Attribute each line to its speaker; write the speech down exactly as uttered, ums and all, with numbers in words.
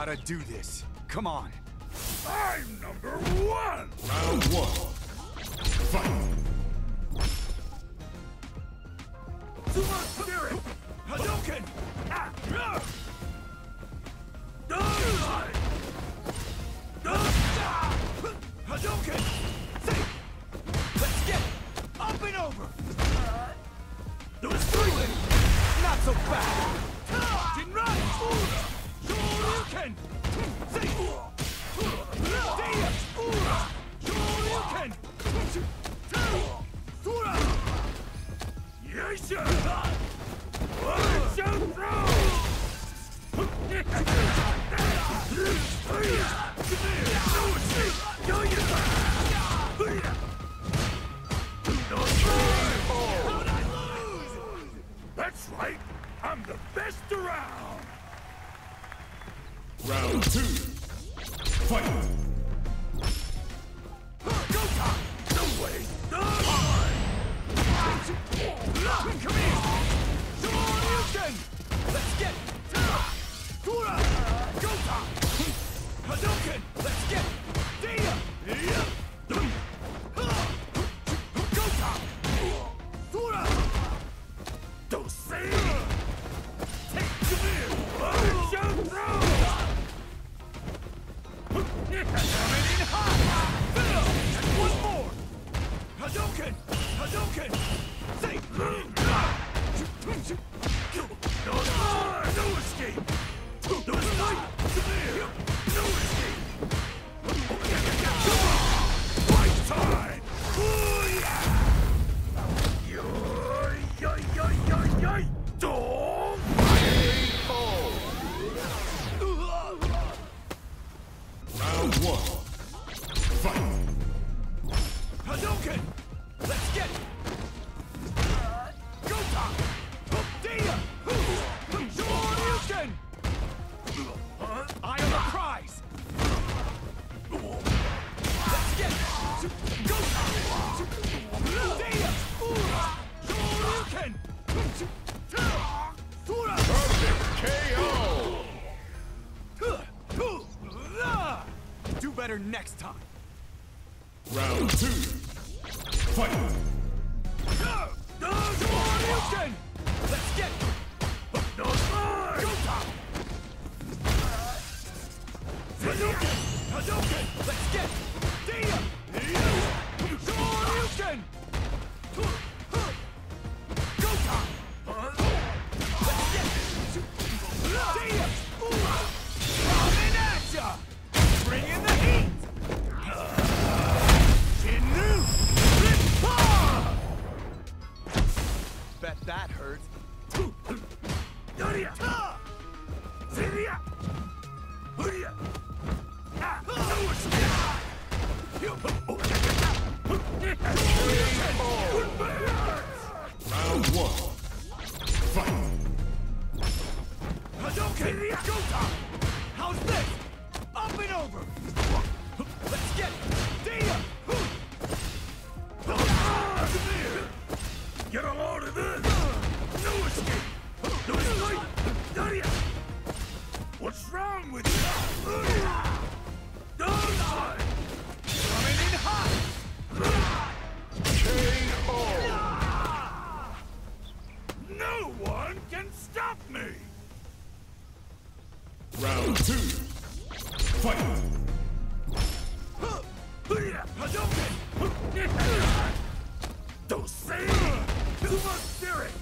Speaker 1: gotta do this. Come on.
Speaker 2: I'm number one!
Speaker 3: Round one. Fight!
Speaker 2: Sumo Spirit! Hadouken! Ah! Ah! Die! Ah! Hadouken!
Speaker 1: Say! Let's get up and over!
Speaker 2: Do it straight!
Speaker 1: Not so bad!
Speaker 2: Jinrai! Shoryuken! Say! Deya! Shoryuken! Sura! Yesha! Show throw! That's right! I'm the best around!
Speaker 3: Round two. Fight!
Speaker 2: Go time! No way! Die! Come here! Shoryuken!
Speaker 1: Let's get
Speaker 2: Tura! Go time! Hadouken!
Speaker 1: Let's get
Speaker 2: Deya! Go time! Tura! Dosei! Take the mirror! Show throw!
Speaker 1: coming in hot!
Speaker 2: Fill! And one more! Hadouken! Hadouken! Say! No, no escape! No escape! No escape! Fight time! Yoy, yoy, yoy, yoy, yoy! Don't!
Speaker 3: Round one. Fight!
Speaker 1: Hadouken! Let's get
Speaker 2: Go time!
Speaker 1: Deya! Shoryuken! Eye on the prize! Let's get
Speaker 2: Go time!
Speaker 1: Deya! Shoryuken!
Speaker 2: Tura!
Speaker 3: Perfect K O!
Speaker 1: Do better next time!
Speaker 3: Round two. Fight!
Speaker 1: Shoryuken! Let's get
Speaker 2: No time! Go time!
Speaker 1: Hadouken! Hadouken! Let's get Deya! Shoryuken!
Speaker 2: Go time!
Speaker 1: Let's get Deya! Coming at ya! Bring in the heat! Inu! Rippa! Bet that hurt.
Speaker 2: Daria! Syria! Huria! Ah! No escape!
Speaker 3: Round one. Fight!
Speaker 1: Hadouken! Go time! How's this? Up and over! Let's get Deya!
Speaker 2: Get a load of this! No escape! No escape! Daria! What's wrong with you? Don't die!
Speaker 1: Coming in hot!
Speaker 3: K O!
Speaker 2: No one can stop me!
Speaker 3: Round two. Fight!
Speaker 2: Hadouken! Dosei! Sumo Spirit!